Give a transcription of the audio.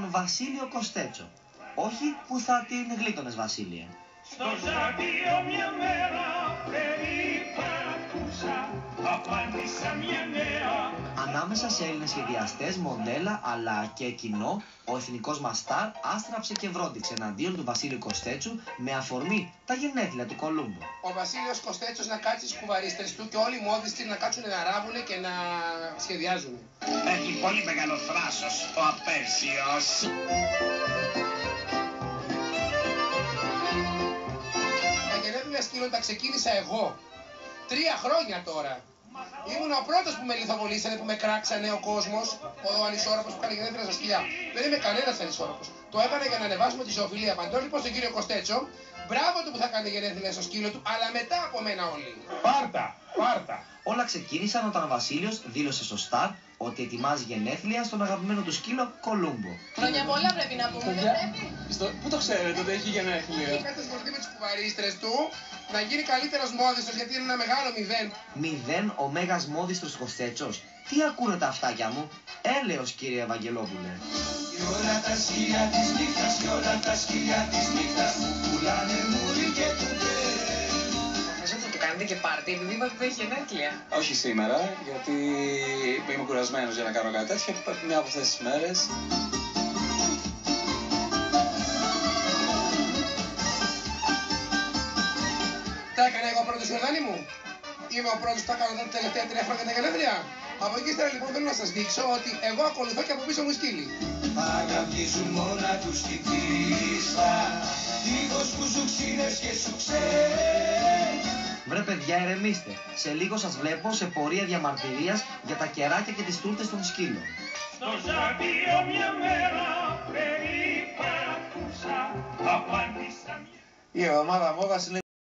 Βασίλειο Κοστέτσο. Όχι που θα την γλίτωνες, Βασίλειε. Στο ζάπιο μια μέρα περιπατούσα, απάντησα μια νέα. Ανάμεσα σε Έλληνες σχεδιαστές, μοντέλα αλλά και κοινό, ο εθνικός μας στάρ άστραψε και βρόντιξε εναντίον του Βασίλειου Κοστέτσου με αφορμή τα γενέθλια του Κολούμπου. Ο Βασίλειος Κοστέτσος να κάτσει στις κουβαρίστρες του και όλοι οι μόδιστοι να κάτσουν να ράβουνε και να σχεδιάζουν. Έχει πολύ μεγάλο θράσος ο απέσιος. Τα γενέθλια σκύλων τα ξεκίνησα εγώ. 3 χρόνια τώρα. Ήμουν ο πρώτος που με λιθοβολήσανε, που με κράξανε ο κόσμος, ο ανισόρροπος που έκανε γενέθλια στα σκυλιά. Δεν είμαι κανένας ανισόρροπος. Το έκανα για να ανεβάσουμε τη ζωοφιλία παντό. Λοιπόν, στον κύριο Κοστέτσο, μπράβο του που θα κάνει γενέθλια στο σκύλο του, αλλά μετά από μένα όλοι. Πάρτα. Όλα ξεκίνησαν όταν ο Βασίλειος δήλωσε στο Σταρ ότι ετοιμάζει γενέθλια στον αγαπημένο του σκύλο Κολούμπο. Χρόνια πολλά πρέπει να πούμε, δεν πρέπει. Πού το ξέρετε ότι έχει γενέθλια? Είχατε σπορτή με τις κουβαρίστρες του, να γίνει καλύτερος μόδιστος γιατί είναι ένα μεγάλο 0. 0 ο μέγας μόδιστρος Κοστέτσος. Τι ακούνε τα αυτάκια μου? Έλεος, κύριε Ευαγγελόπουλε. Και όλα τα σκυλιά της νύχτας, και όλα τα σκυλιά της νύχτας πουλάνε μουρι και κουμπέ. Νομίζω ότι θα του κάνετε και πάρτι, επειδή είπατε ότι έχει γενέθλια. Όχι σήμερα, γιατί είμαι κουρασμένος για να κάνω κάτι τέτοιο. Μια από αυτές τις μέρες. Τα έκανα εγώ πρώτος, Ιορδάνη μου. Είμαι ο πρώτος που τα έκανα τα τελευταία 3 χρόνια τα γενέθλια. Από εκεί ύστερα λοιπόν θέλω να σας δείξω ότι εγώ ακολουθώ και από πίσω μου στήλη. Αγαπήσουν μόνα τους στην πίστα, δίχως που σου ξύνες και σου ξέρεις. Βρε παιδιά, ηρεμήστε. Σε λίγο σας βλέπω σε πορεία διαμαρτυρίας για τα κεράκια και τις τούρτες των σκύλων. Στο ζάπιο μια μέρα περιπατούσα, απάντησα μια. Η εβδομάδα μόδας είναι